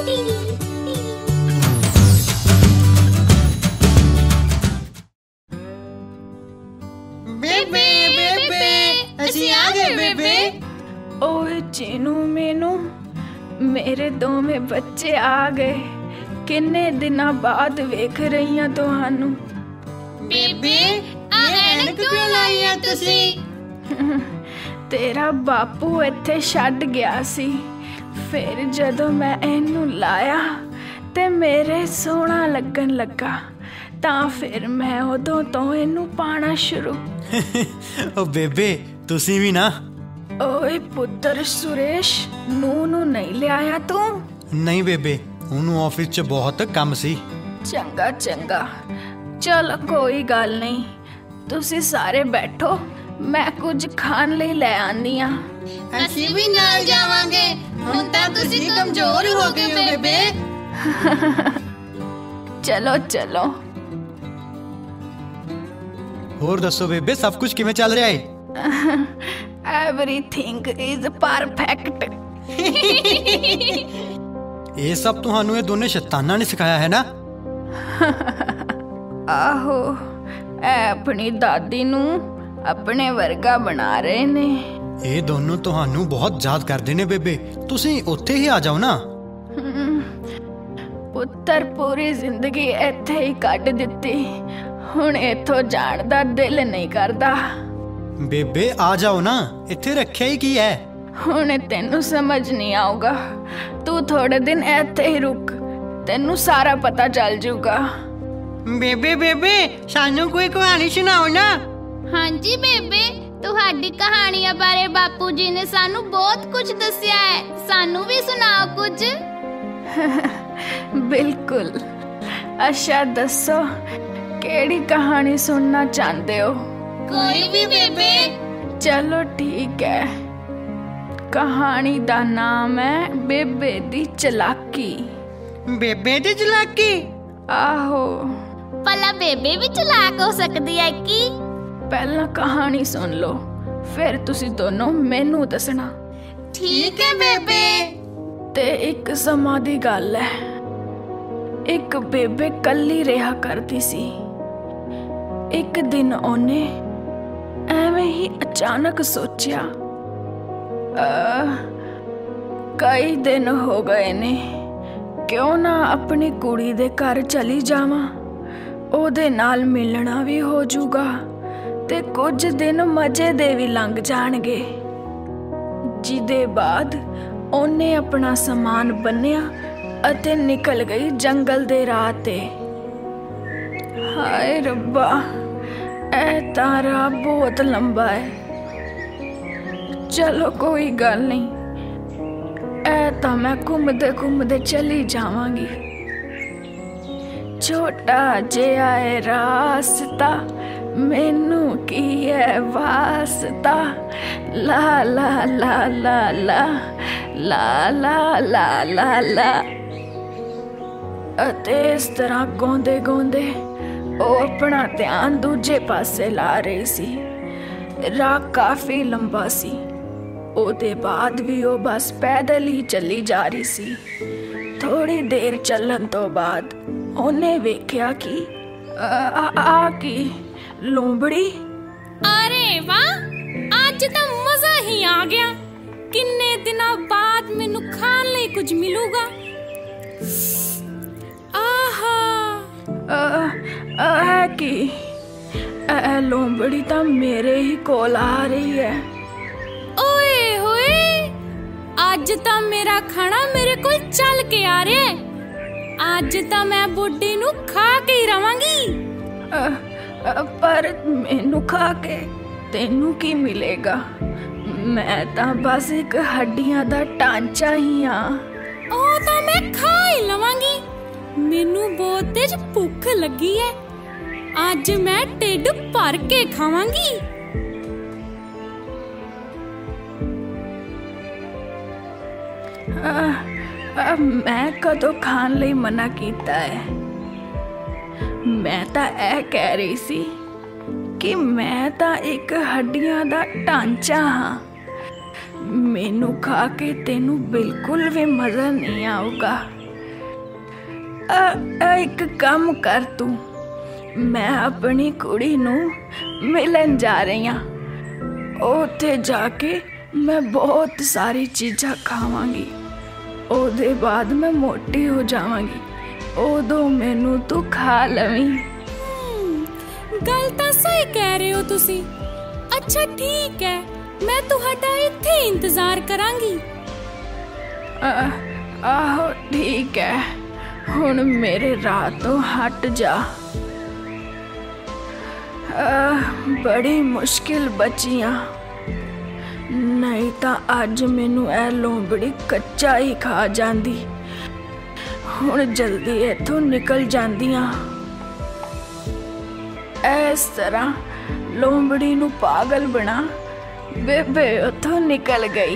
बेबे बेबे ਅਸੀਂ ਆ गए बेबे। ओए चीनू मीनू मेरे दोवें बच्चे आ गए। किन्ने दिनां बाद वेख रही हां तुहानू। बेबे आ ऐनक क्यों लाई है तुसी? तेरा बापू इत्थे छड्ड गया सी, फिर जदों मैं इहनू लाया ते मेरे सोहना लगन लगा तां फिर मैं उदों तो इहनू पाना शुरू। ओ बेबे तुसी भी ना। ओए पुत्र सुरेश नू नहीं लियाया तू? नहीं बेबे ਉਹਨੂੰ ਆਫਿਸ 'ਚ ਬਹੁਤ ਕੰਮ ਸੀ। ਚੰਗਾ ਚੰਗਾ ਚਲ ਕੋਈ ਗੱਲ ਨਹੀਂ, ਤੁਸੀਂ ਸਾਰੇ ਬੈਠੋ, ਮੈਂ ਕੁਝ ਖਾਣ ਲਈ ਲੈ ਆਂਦੀ ਆ। ਅਸੀਂ ਵੀ ਨਾਲ ਜਾਵਾਂਗੇ, ਹੁਣ ਤਾਂ ਤੁਸੀਂ ਕਮਜ਼ੋਰ ਹੋ ਗਏ ਹੋ ਬੇਬੇ। ਚਲੋ ਚਲੋ। ਹੋਰ ਦੱਸੋ ਬੇਬੇ ਸਭ ਕੁਝ ਕਿਵੇਂ ਚੱਲ ਰਿਹਾ ਏ? Everything is perfect। ਇਹ ਸਭ ਤੁਹਾਨੂੰ ਇਹ ਦੋਨੇ ਸ਼ੈਤਾਨਾਂ ਨੇ ਸਿਖਾਇਆ ਹੈ ਨਾ? ਆਹੋ ਇਹ ਆਪਣੀ ਦਾਦੀ ਨੂੰ ਆਪਣੇ ਵਰਗਾ ਬਣਾ ਰਹੇ ਨੇ। ਇਹ ਦੋਨੋਂ ਤੁਹਾਨੂੰ ਬਹੁਤ ਯਾਦ ਕਰਦੇ ਨੇ ਬੇਬੇ, ਤੁਸੀਂ ਉੱਥੇ ਹੀ ਆ ਜਾਓ ਨਾ। ਪੁੱਤਰ ਪੂਰੀ ਜ਼ਿੰਦਗੀ ਇੱਥੇ ਹੀ ਕੱਢ ਦਿੱਤੀ, ਹੁਣ ਇੱਥੋਂ ਜਾਣ ਦਾ ਦਿਲ ਨਹੀਂ ਕਰਦਾ। ਬੇਬੇ ਆ ਜਾਓ ਨਾ, ਇੱਥੇ ਰੱਖਿਆ ਹੀ ਕੀ ਹੈ? ਹੁਣ ਤੈਨੂੰ ਸਮਝ ਨਹੀਂ ਆਊਗਾ, ਤੂੰ ਥੋੜੇ ਦਿਨ ਇੱਥੇ ਹੀ ਰੁਕ, ਤੈਨੂੰ ਸਾਰਾ ਪਤਾ ਚੱਲ ਜਾਊਗਾ। ਬੇਬੇ ਬੇਬੇ ਸਾਨੂੰ ਕੋਈ ਕਹਾਣੀ ਸੁਣਾਓ ਨਾ। ਹਾਂਜੀ ਬੇਬੇ, ਤੁਹਾਡੀ ਕਹਾਣੀਆਂ ਬਾਰੇ ਬਾਪੂ ਜੀ ਨੇ ਸਾਨੂੰ ਬਹੁਤ ਕੁਝ ਦੱਸਿਆ ਹੈ, ਸਾਨੂੰ ਵੀ ਸੁਣਾਓ ਕੁਝ। ਬਿਲਕੁਲ। ਅੱਛਾ ਦੱਸੋ ਕਿਹੜੀ ਕਹਾਣੀ ਸੁਣਨਾ ਚਾਹੁੰਦੇ ਹੋ? ਕੋਈ ਵੀ ਬੇਬੇ। ਚਲੋ ਠੀਕ ਹੈ, ਕਹਾਣੀ ਦਾ ਨਾਮ ਹੈ ਬੇਬੇ ਦੀ ਚਲਾਕੀ। ਬੇਬੇ ਦੀ ਚਲਾਕੀ? ਆਹੋ। ਭਲਾ ਬੇਬੇ ਵੀ ਚਲਾਕ ਹੋ ਸਕਦੀ ਹੈ ਕੀ? ਪਹਿਲਾਂ ਕਹਾਣੀ ਸੁਣ ਲਓ, ਫਿਰ ਤੁਸੀਂ ਦੋਨੋਂ ਮੈਨੂੰ ਦੱਸਣਾ। ਠੀਕ ਹੈ ਬੇਬੇ। ਤੇ ਇੱਕ ਸਮਾਂ ਦੀ ਗੱਲ ਹੈ, ਇੱਕ ਬੇਬੇ ਕੱਲੀ ਰਿਹਾ ਕਰਦੀ ਸੀ। ਇੱਕ ਦਿਨ ਉਹਨੇ ਐਵੇਂ ਹੀ ਅਚਾਨਕ ਸੋਚਿਆ, ਕਈ ਦਿਨ ਹੋ ਗਏ ਨੇ, ਕਿਉਂ ਨਾ ਆਪਣੀ ਕੁੜੀ ਦੇ ਘਰ ਚਲੀ ਜਾਵਾਂ, ਉਹਦੇ ਨਾਲ ਮਿਲਣਾ ਵੀ ਹੋ ਜਾਊਗਾ ਤੇ ਕੁਝ ਦਿਨ ਮਜ਼ੇ ਦੇ ਵੀ ਲੰਘ ਜਾਣਗੇ। ਜਿਹਦੇ ਬਾਅਦ ਉਹਨੇ ਆਪਣਾ ਸਮਾਨ ਬੰਨਿਆ ਅਤੇ ਨਿਕਲ ਗਈ ਜੰਗਲ ਦੇ ਰਾਹ ਤੇ। ਹਾਏ ਰੱਬਾ, ਇਹ ਤਾਂ ਰਾਹ ਬਹੁਤ ਲੰਬਾ ਹੈ। ਚਲੋ ਕੋਈ ਗੱਲ ਨਹੀਂ, ਇਹ ਤਾਂ ਮੈਂ ਘੁੰਮਦੇ ਘੁੰਮਦੇ ਚਲੀ ਜਾਵਾਂਗੀ। ਛੋਟਾ ਜਿਹਾ ਹੈ ਰਾਸਤਾ, ਮੈਨੂੰ ਕੀ ਹੈ ਵਾਸਤਾ, ਲਾ ਲਾ ਲਾ ਲਾ ਲਾ ਲਾ ਲਾ ਲਾ ਲਾ ਲਾ। ਅਤੇ ਇਸ ਤਰ੍ਹਾਂ ਗਾਉਂਦੇ ਗਾਉਂਦੇ ਉਹ ਆਪਣਾ ਧਿਆਨ ਦੂਜੇ ਪਾਸੇ ਲਾ ਰਹੀ ਸੀ। ਰਾਹ ਕਾਫੀ ਲੰਬਾ ਸੀ, ਉਹਦੇ ਬਾਅਦ ਵੀ ਉਹ ਬਸ ਪੈਦਲ ਹੀ ਚੱਲੀ ਜਾ ਰਹੀ ਸੀ। ਥੋੜੀ ਦੇਰ ਚੱਲਣ ਤੋਂ ਬਾਅਦ ਉਹਨੇ ਵੇਖਿਆ ਕਿ ਆ ਕੀ ਲੋਮੜੀ। ਅਰੇ ਵਾਹ, ਅੱਜ ਤਾਂ ਮਜ਼ਾ ਹੀ ਆ ਗਿਆ। ਕਿੰਨੇ ਦਿਨਾਂ ਬਾਅਦ ਮੈਨੂੰ ਖਾਣ ਲਈ ਕੁਝ ਮਿਲੂਗਾ। ਆਹਾ ਕੀ ਲੋਮੜੀ ਤਾਂ ਮੇਰੇ ਹੀ ਕੋਲ ਆ ਰਹੀ ਹੈ। ਓਏ ਹੋਏ, ਅੱਜ ਤਾਂ ਮੇਰਾ ਖਾਣਾ ਮੇਰੇ ਕੋਲ ਚੱਲ ਕੇ ਆ ਰਿਹਾ ਹੈ। ਅੱਜ ਤਾਂ ਮੈਂ ਬੁੱਢੀ ਨੂੰ ਖਾ ਕੇ ਹੀ ਰਵਾਂਗੀ। ਪਰ ਮੈਨੂੰ ਖਾ ਕੇ ਤੈਨੂੰ ਕੀ ਮਿਲੇਗਾ? ਮੈਂ ਤਾਂ ਬਸ ਇੱਕ ਹੱਡੀਆਂ ਦਾ ਢਾਂਚਾ ਹੀ ਹਾਂ। ਉਹ ਤਾਂ ਮੈਂ ਖਾ ਹੀ ਲਵਾਂਗੀ, ਮੈਨੂੰ ਬਹੁਤ ਤੇਜ਼ ਭੁੱਖ ਲੱਗੀ ਹੈ। ਅੱਜ ਮੈਂ ਢਿੱਡ ਭਰ ਕੇ ਖਾਵਾਂਗੀ। ਮੈਂ ਕਦੋਂ ਖਾਣ ਲਈ ਮਨਾ ਕੀਤਾ ਹੈ? ਮੈਂ ਤਾਂ ਇਹ ਕਹਿ ਰਹੀ ਸੀ ਕਿ ਮੈਂ ਤਾਂ ਇੱਕ ਹੱਡੀਆਂ ਦਾ ਢਾਂਚਾ ਹਾਂ। ਮੈਨੂੰ ਖਾ ਕੇ ਤੈਨੂੰ ਬਿਲਕੁਲ ਵੀ ਮਜ਼ਾ ਨਹੀਂ ਆਊਗਾ। ਇੱਕ ਕੰਮ ਕਰ ਤੂੰ, ਮੈਂ ਆਪਣੀ ਕੁੜੀ ਨੂੰ ਮਿਲਣ ਜਾ ਰਹੀ ਹਾਂ। ਉੱਥੇ ਜਾ ਕੇ ਮੈਂ ਬਹੁਤ ਸਾਰੀ ਚੀਜ਼ਾਂ ਖਾਵਾਂਗੀ। ਉਹਦੇ ਬਾਅਦ ਮੈਂ ਮੋਟੀ ਹੋ ਜਾਵਾਂਗੀ। ਉਦੋਂ ਮੈਨੂੰ ਤੂੰ ਖਾ ਲਵੀਂ। ਗੱਲ ਤਾਂ ਸਹੀ ਕਹਿ ਰਹੇ ਹੋ ਤੁਸੀਂ। ਅੱਛਾ ਠੀਕ ਹੈ, ਮੈਂ ਤੁਹਾਡਾ ਇੱਥੇ ਇੰਤਜ਼ਾਰ ਕਰਾਂਗੀ। ਆਹੋ ਠੀਕ ਹੈ, ਹੁਣ ਮੇਰੇ ਰਾਹ ਤੋਂ ਹਟ ਜਾ। ਬੜੀ ਮੁਸ਼ਕਿਲ ਬਚੀਆਂ, ਨਹੀਂ ਤਾਂ ਅੱਜ ਮੈਨੂੰ ਇਹ ਲੋਂਬੜੀ ਕੱਚਾ ਹੀ ਖਾ ਜਾਂਦੀ। ਹੁਣ ਜਲਦੀ ਇੱਥੋਂ ਨਿਕਲ ਜਾਂਦੀਆਂ। ਇਸ ਤਰ੍ਹਾਂ ਲੋਂਬੜੀ ਨੂੰ ਪਾਗਲ ਬਣਾ। ਬੇਬੇ ਉੱਥੋਂ ਨਿਕਲ ਗਈ।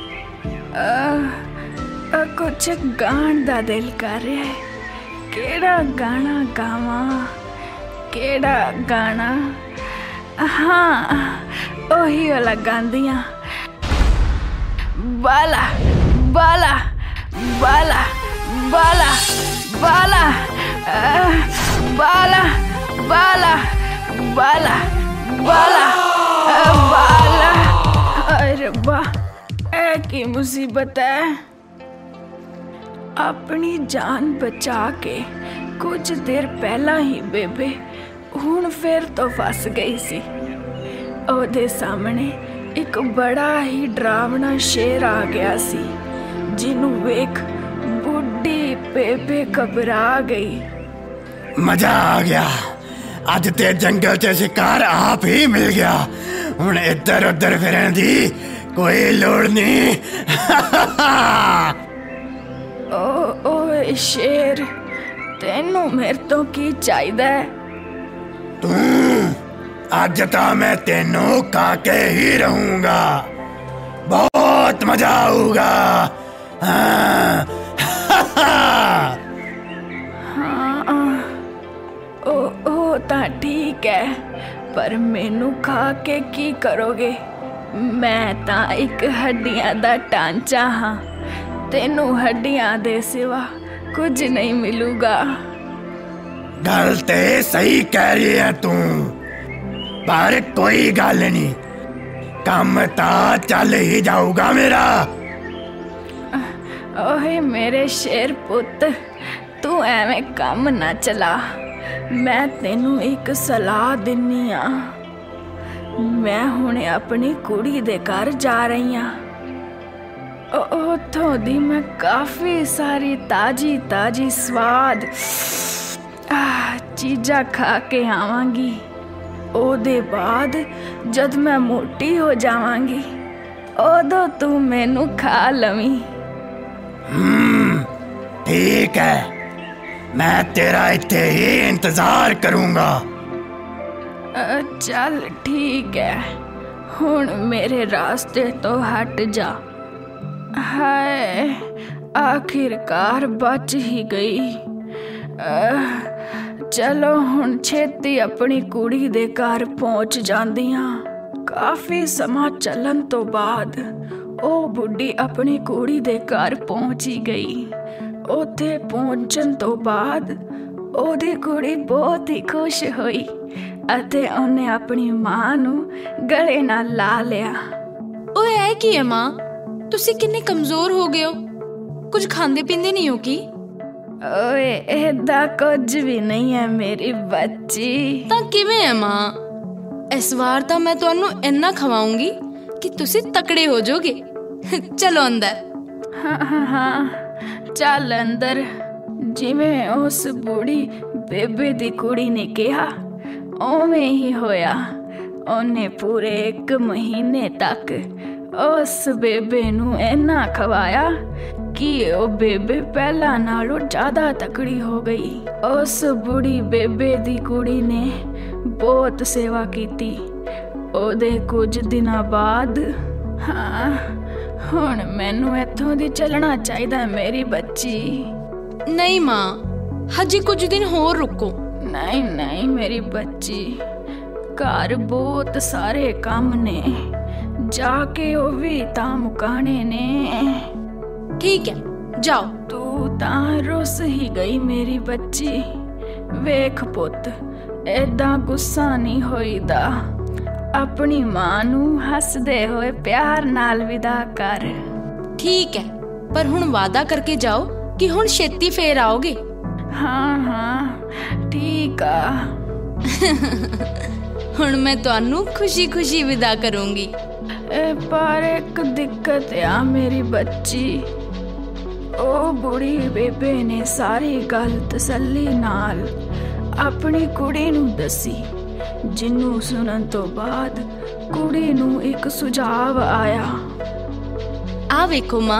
ਕੁਛ ਗਾਣ ਦਾ ਦਿਲ ਕਰ ਰਿਹਾ ਹੈ। ਕਿਹੜਾ ਗਾਣਾ ਗਾਵਾਂ, ਕਿਹੜਾ ਗਾਣਾ? ਹਾਂ, ਉਹੀ ਵਾਲਾ ਗਾਉਂਦੀਆਂ। ਬਾਲਾ ਬਾਲਾ ਬਾਲਾ ਬਾਲਾ ਬਾਲਾ ਬਾਲਾ ਬਾਲਾ ਬਾਲਾ ਬਾਲਾ ਬਾਲਾ। ਅਰੇ ਰੱਬਾ, ਇਹ ਕੀ ਮੁਸੀਬਤ ਹੈ। ਆਪਣੀ ਜਾਨ ਬਚਾ ਕੇ ਕੁਝ ਦੇਰ ਪਹਿਲਾਂ ਹੀ ਬੇਬੇ ਹੁਣ ਫਿਰ ਤੋਂ ਫਸ ਗਈ ਸੀ। ਉਹਦੇ ਸਾਹਮਣੇ ਇੱਕ ਬੜਾ ਹੀ ਡਰਾਵਣਾ ਸ਼ੇਰ ਆ ਗਿਆ ਸੀ, ਜਿਹਨੂੰ ਵੇਖ ਬੁੱਢੀ ਬੇਬੇ ਘਬਰਾ ਗਈ। ਮਜ਼ਾ ਆ ਗਿਆ, ਅੱਜ ਤੇ ਜੰਗਲ 'ਚ ਸ਼ਿਕਾਰ ਆਪ ਹੀ ਮਿਲ ਗਿਆ। ਹੁਣ ਇੱਧਰ ਉੱਧਰ ਫਿਰਨ ਦੀ ਕੋਈ ਲੋੜ ਨਹੀਂ। ਓਏ ਸ਼ੇਰ, ਤੈਨੂੰ ਮੇਰੇ ਤੋਂ ਕੀ ਚਾਹੀਦਾ ਹੈ? ਤੂੰ ਅੱਜ ਤਾਂ ਮੈਂ ਤੈਨੂੰ ਖਾ ਕੇ ਹੀ ਰਹੂੰਗਾ। ਬਹੁਤ ਮਜ਼ਾ ਆਊਗਾ। ਹਾਂ ਉਹ ਤਾਂ ਠੀਕ ਹੈ, ਪਰ ਮੈਨੂੰ ਖਾ ਕੇ ਕੀ ਕਰੋਗੇ? ਮੈਂ ਤਾਂ ਇੱਕ ਹੱਡੀਆਂ ਦਾ ਢਾਂਚਾ ਹਾਂ। ਤੈਨੂੰ ਹੱਡੀਆਂ ਦੇ ਸਿਵਾ ਕੁਝ ਨਹੀਂ ਮਿਲੂਗਾ। ਗੱਲ ਤੇ ਸਹੀ ਕਹਿ ਰਹੀ ਹੈ ਤੂੰ, ਪਰ ਕੋਈ ਗੱਲ ਨਹੀਂ, ਕੰਮ ਤਾਂ ਚੱਲ ਹੀ ਜਾਊਗਾ ਮੇਰਾ। ਓਏ ਮੇਰੇ ਸ਼ੇਰ ਪੁੱਤ, ਤੂੰ ਐਵੇਂ ਕੰਮ ਨਾ ਚਲਾ। ਮੈਂ ਤੈਨੂੰ ਇੱਕ ਸਲਾਹ ਦਿੰਨੀ ਆ। ਮੈਂ ਹੁਣੇ ਆਪਣੀ ਕੁੜੀ ਦੇ ਘਰ ਜਾ ਰਹੀ ਹਾਂ। ਉੱਥੋਂ ਦੀ ਮੈਂ ਕਾਫੀ ਸਾਰੀ ਤਾਜੀ ਸਵਾਦ ਚੀਜ਼ਾਂ ਖਾ ਕੇ ਆਵਾਂਗੀ। ਉਹਦੇ ਬਾਅਦ ਜਦ ਮੈਂ ਮੋਟੀ ਹੋ ਜਾਵਾਂਗੀ, ਉਦੋਂ ਤੂੰ ਮੈਨੂੰ ਖਾ ਲਵੀਂ। ਠੀਕ ਹੈ, ਮੈਂ ਤੇਰਾ ਇੱਥੇ ਹੀ ਇੰਤਜ਼ਾਰ ਕਰੂੰਗਾ। ਚੱਲ ਠੀਕ ਹੈ, ਹੁਣ ਮੇਰੇ ਰਾਸਤੇ ਤੋਂ ਹਟ ਜਾ। ਹਾਏ, ਆਖਿਰਕਾਰ ਬਚ ਹੀ ਗਈ। ਚਲੋ ਹੁਣ ਛੇਤੀ ਆਪਣੀ ਕੁੜੀ ਦੇ ਘਰ ਪਹੁੰਚ ਜਾਂਦੀਆਂ। ਕਾਫੀ ਸਮਾਂ ਚੱਲਣ ਤੋਂ ਬਾਅਦ ਉਹ ਬੁੱਢੀ ਆਪਣੀ ਕੁੜੀ ਦੇ ਘਰ ਪਹੁੰਚ ਹੀ ਗਈ। ਉੱਥੇ ਪਹੁੰਚਣ ਤੋਂ ਬਾਅਦ ਉਹਦੀ ਕੁੜੀ ਬਹੁਤ ਹੀ ਖੁਸ਼ ਹੋਈ ਅਤੇ ਉਹਨੇ ਆਪਣੀ ਮਾਂ ਨੂੰ ਗਲੇ ਨਾਲ ਲਾ ਲਿਆ। ਓਏ ਐ ਕੀ ਹੈ ਮਾਂ, ਤੁਸੀਂ ਕਿੰਨੇ ਕਮਜ਼ੋਰ ਹੋ ਗਏ ਹੋ? ਕੁਝ ਖਾਂਦੇ ਪੀਂਦੇ ਨਹੀਂ ਹੋ ਕੀ? ਓਏ ਇਹਦਾ ਕੁਝ ਵੀ ਨਹੀਂ ਹੈ ਮੇਰੀ ਬੱਚੀ। ਤਾਂ ਕਿਵੇਂ ਹੈ ਮਾਂ? ਇਸ ਵਾਰ ਤਾਂ ਮੈਂ ਤੁਹਾਨੂੰ ਇੰਨਾ ਖਵਾਉਂਗੀ ਕਿ ਤੁਸੀਂ ਤਕੜੇ ਹੋ ਜਾਓਗੇ। ਚਲੋ ਅੰਦਰ। ਹਾਂ, ਚੱਲ ਅੰਦਰ। ਜਿਵੇਂ ਉਸ ਬੁੜੀ ਬੇਬੇ ਦੀ ਕੁੜੀ ਨੇ ਕਿਹਾ, ਉਵੇਂ ਹੀ ਹੋਇਆ। ਉਹਨੇ ਪੂਰੇ 1 ਮਹੀਨੇ ਤੱਕ ਉਸ ਬੇਬੇ ਨੂੰ ਇੰਨਾ ਖਵਾਇਆ ਕਿ ਉਹ ਬੇਬੇ ਪਹਿਲਾਂ ਨਾਲੋਂ ਜ਼ਿਆਦਾ ਤਕੜੀ ਹੋ ਗਈ। ਉਸ ਬੁੜੀ ਬੇਬੇ ਦੀ ਕੁੜੀ ਨੇ ਬਹੁਤ ਸੇਵਾ ਕੀਤੀ। ਉਹਦੇ ਕੁਝ ਦਿਨਾਂ ਬਾਅਦ ਹੁਣ ਮੈਨੂੰ ਇੱਥੋਂ ਦੀ ਚੱਲਣਾ ਚਾਹੀਦਾ ਮੇਰੀ ਬੱਚੀ। ਨਹੀਂ ਮਾਂ, ਹਜੇ ਕੁਝ ਦਿਨ ਹੋਰ ਰੁਕੋ। ਨਹੀਂ ਮੇਰੀ ਬੱਚੀ, ਘਰ ਬਹੁਤ ਸਾਰੇ ਕੰਮ ਨੇ, ਜਾ ਕੇ ਉਹ ਵੀ ਤਾਂ ਮੁਕਾਣੇ ਨੇ। ਠੀਕ ਹੈ, जाओ। तू तां रुस ही गई मेरी बच्ची। वेख पुत, ऐदा गुस्सा नहीं होईदा। अपनी मां नूं हसदे होए प्यार नाल विदा कर। ठीक है, पर हुण वादा करके जाओ कि हुण छेती फेर आओगे। हाँ हाँ ठीक आ। हुण मैं तुहानू खुशी खुशी विदा करूंगी। पर एक दिक्कत आ मेरी बच्ची। ओ बुढ़ी बेबे ने सारी गल तसल्ली नाल अपनी कुड़ी नूं दसी, जिन्नू सुनन तो बाद कुड़ी नूं एक सुझाव आया। आ वेखो मां,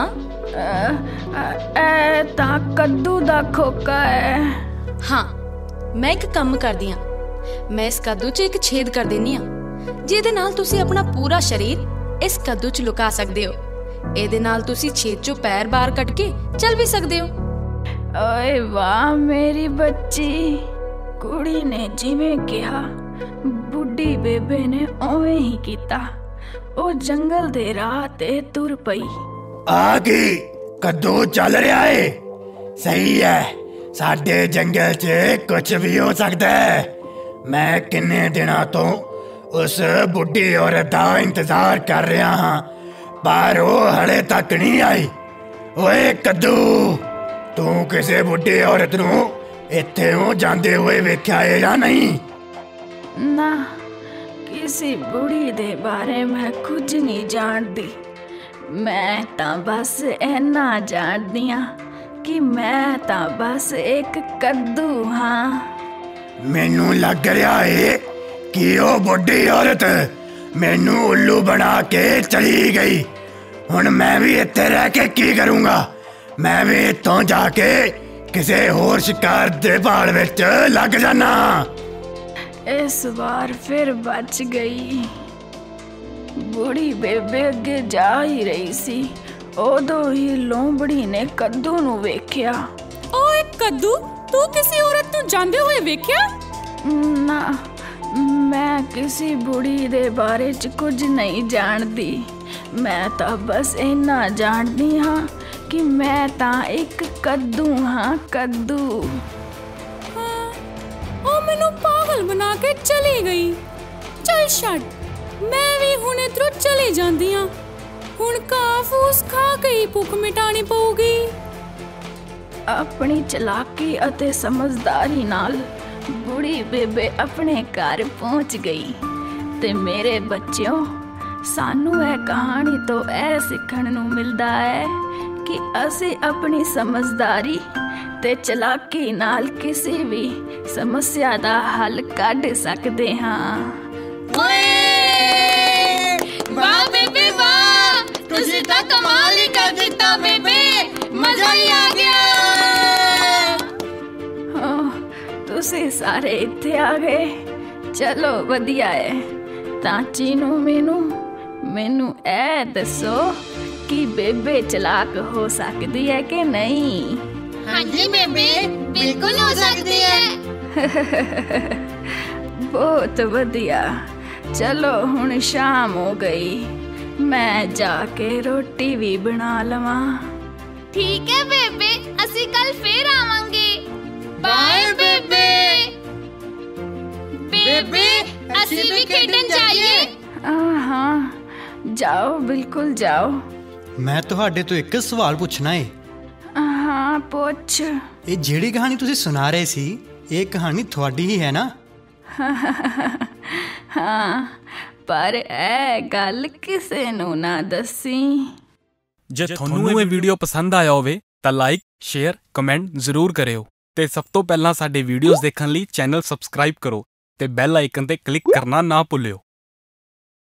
ए तां कद्दू दा खोका है। हाँ, मैं एक काम करदी हाँ। मैं इस कद्दू च एक छेद कर देनी हाँ, जिहदे नाल तुसी अपना पूरा शरीर इस कद्दू च लुका सकदे हो। ਇਹਦੇ ਨਾਲ ਤੁਸੀਂ ਛੇਦ ਚੋਂ ਪੈਰ ਬਾਹਰ ਕੱਢ ਕੇ ਚੱਲ ਵੀ ਸਕਦੇ ਹੋ। ਓਏ ਵਾਹ ਮੇਰੀ ਬੱਚੀ। ਕੁੜੀ ਨੇ ਜਿਵੇਂ ਕਿਹਾ, ਬੁੱਢੀ ਬੇਬੇ ਨੇ ਉਵੇਂ ਹੀ ਕੀਤਾ। ਉਹ ਜੰਗਲ ਦੇ ਰਾਹ ਤੇ ਤੁਰ ਪਈ। ਆ ਗਈ, ਕੱਦੂ ਚੱਲ ਰਿਹਾ ਏ। ਸਹੀ ਹੈ, ਸਾਡੇ ਜੰਗਲ 'ਚ ਕੁਝ ਵੀ ਹੋ ਸਕਦਾ ਹੈ। ਮੈਂ ਕਿੰਨੇ ਦਿਨਾਂ ਤੋਂ ਉਸ ਬੁੱਢੀ ਔਰਤ ਦਾ ਇੰਤਜ਼ਾਰ ਕਰ ਰਿਹਾ ਹਾਂ, ਪਰ ਉਹ ਹਲੇ ਤੱਕ ਨਹੀਂ ਆਈ। ਓਏ ਕੱਦੂ, ਤੂੰ ਕਿਸੇ ਬੁੱਢੀ ਔਰਤ ਨੂੰ ਇੱਥੇ ਜਾਂਦੇ ਹੋਏ ਵੇਖਿਆ ਏ ਜਾਂ ਨਹੀਂ? ਨਾ, ਕਿਸੇ ਬੁੜੀ ਦੇ ਬਾਰੇ ਮੈਂ ਕੁਝ ਨਹੀਂ ਜਾਣਦੀ। ਮੈਂ ਤਾਂ ਬਸ ਇੰਨਾ ਜਾਣਦੀ ਹਾਂ ਕਿ ਮੈਂ ਤਾਂ ਬਸ ਇੱਕ ਕੱਦੂ ਹਾਂ। ਮੈਨੂੰ ਲੱਗ ਰਿਹਾ ਏ ਕਿ ਉਹ ਬੁੱਢੀ ਔਰਤ ਮੈਨੂੰ ਉੱਲੂ ਬਣਾ ਕੇ ਚਲੀ ਗਈ। ਹੁਣ ਮੈਂ ਵੀ ਇੱਥੇ ਰਹਿ ਕੇ ਕੀ ਕਰੂੰਗਾ? ਮੈਂ ਵੀ ਇੱਥੋਂ ਜਾ ਕੇ ਕਿਸੇ ਹੋਰ ਸ਼ਿਕਾਰ ਦੇ ਭਾਲ ਵਿੱਚ ਲੱਗ ਜਾਣਾ। ਇਸ ਵਾਰ ਫਿਰ ਬਚ ਗਈ। ਬੁੜੀ ਬੇਬੇ ਅੱਗੇ ਜਾ ਹੀ ਰਹੀ ਸੀ, ਉਦੋਂ ਹੀ ਲੋਂਬੜੀ ਨੇ ਕੱਦੂ ਨੂੰ ਵੇਖਿਆ। ਓਏ ਕੱਦੂ, ਤੂੰ ਕਿਸੇ ਔਰਤ ਨੂੰ ਜਾਂਦੇ ਹੋਏ ਵੇਖਿਆ? ਨਾ, ਮੈਂ ਕਿਸੇ ਬੁੜੀ ਦੇ ਬਾਰੇ 'ਚ ਕੁਝ ਨਹੀਂ ਜਾਣਦੀ। ਮੈਂ ਤਾਂ ਬਸ ਇੰਨਾ ਜਾਣਦੀ ਹਾਂ ਕਿ ਮੈਂ ਤਾਂ ਇੱਕ ਕੱਦੂ ਹਾਂ, ਕੱਦੂ। ਹਾਂ, ਉਹ ਮੈਨੂੰ ਪਾਗਲ ਬਣਾ ਕੇ ਚਲੀ ਗਈ। ਚੱਲ ਛੱਡ, ਮੈਂ ਵੀ ਹੁਣ ਇੱਧਰੋਂ ਚਲੀ ਜਾਂਦੀ ਹਾਂ। ਹੁਣ ਘਾਹ ਫੂਸ ਖਾ ਕੇ ਹੀ ਭੁੱਖ ਮਿਟਾਣੀ ਪਊਗੀ। ਆਪਣੀ ਚਲਾਕੀ ਅਤੇ ਸਮਝਦਾਰੀ ਨਾਲ ਬੁੜੀ ਬੇਬੇ ਆਪਣੇ ਘਰ ਪਹੁੰਚ ਗਈ। ਤੇ ਮੇਰੇ ਬੱਚਿਓ, ਸਾਨੂੰ ਇਹ ਕਹਾਣੀ ਤੋਂ ਇਹ ਸਿੱਖਣ ਨੂੰ ਮਿਲਦਾ ਹੈ ਕਿ ਅਸੀਂ ਆਪਣੀ ਸਮਝਦਾਰੀ ਤੇ ਚਲਾਕੀ ਨਾਲ ਕਿਸੇ ਵੀ ਸਮੱਸਿਆ ਦਾ ਹੱਲ ਕੱਢ ਸਕਦੇ ਹਾਂ। ਓਏ ਵਾਹ ਬੇਬੇ ਵਾਹ, ਤੁਸੀਂ ਤਾਂ ਕਮਾਲ ਹੀ ਕਰ ਦਿੱਤਾ ਬੇਬੇ, ਮਜ਼ਾ ਹੀ ਆ ਗਿਆ। ਤੁਸੀਂ ਸਾਰੇ ਇੱਥੇ ਆ ਗਏ, ਚਲੋ ਵਧੀਆ ਹੈ। ਤਾਂ ਚੀਨੂ ਮੈਨੂੰ ਇਹ ਦੱਸੋ ਕਿ ਬੇਬੇ ਚਲਾਕ ਹੋ ਸਕਦੀ ਹੈ ਕਿ ਨਹੀਂ? ਹਾਂਜੀ ਬੇਬੇ, ਬਿਲਕੁਲ ਹੋ ਸਕਦੀ ਹੈ। ਬਹੁਤ ਵਧੀਆ। ਚਲੋ ਹੁਣ ਸ਼ਾਮ ਹੋ ਗਈ, ਮੈਂ ਜਾ ਕੇ ਰੋਟੀ ਵੀ ਬਣਾ ਲਵਾਂ। ਠੀਕ ਹੈ ਬੇਬੇ, ਅਸੀਂ ਕੱਲ ਫੇਰ ਆਵਾਂਗੇ। ਬਾਏ ਬੇਬੇ। ਬੇਬੇ, ਅਸੀਂ ਵੀ ਖੇਡਣ ਜਾਈਏ? ਹਾਂ, ਜਾਓ, ਬਿਲਕੁਲ ਜਾਓ। ਮੈਂ ਤੁਹਾਡੇ ਤੋਂ ਇੱਕ ਸਵਾਲ ਪੁੱਛਣਾ ਏ। ਹਾਂ, ਪੁੱਛ। ਇਹ ਜਿਹੜੀ ਕਹਾਣੀ ਤੁਸੀਂ ਸੁਣਾ ਰਹੇ ਸੀ, ਇਹ ਕਹਾਣੀ ਤੁਹਾਡੀ ਹੀ ਹੈ ਨਾ? ਹਾਂ, ਪਰ ਇਹ ਗੱਲ ਕਿਸੇ ਨੂੰ ਨਾ ਦੱਸੀ। ਜੇ ਤੁਹਾਨੂੰ ਇਹ ਵੀਡੀਓ ਪਸੰਦ ਆਇਆ ਹੋਵੇ ਤਾਂ ਲਾਈਕ, ਸ਼ੇਅਰ, ਕਮੈਂਟ ਜ਼ਰੂਰ ਕਰਿਓ ਤੇ ਸਭ ਤੋਂ ਪਹਿਲਾਂ ਸਾਡੇ ਵੀਡੀਓਜ਼ ਦੇਖਣ ਲਈ ਚੈਨਲ ਸਬਸਕ੍ਰਾਈਬ ਕਰੋ ਤੇ ਬੈਲ ਆਈਕਨ ਤੇ ਕਲਿੱਕ ਕਰਨਾ ਨਾ ਭੁੱਲਿਓ।